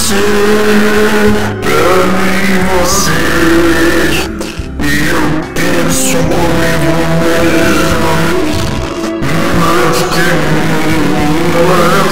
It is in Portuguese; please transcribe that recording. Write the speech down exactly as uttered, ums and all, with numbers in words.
ser pra mim você. E eu penso comigo mesmo, mas que mundo é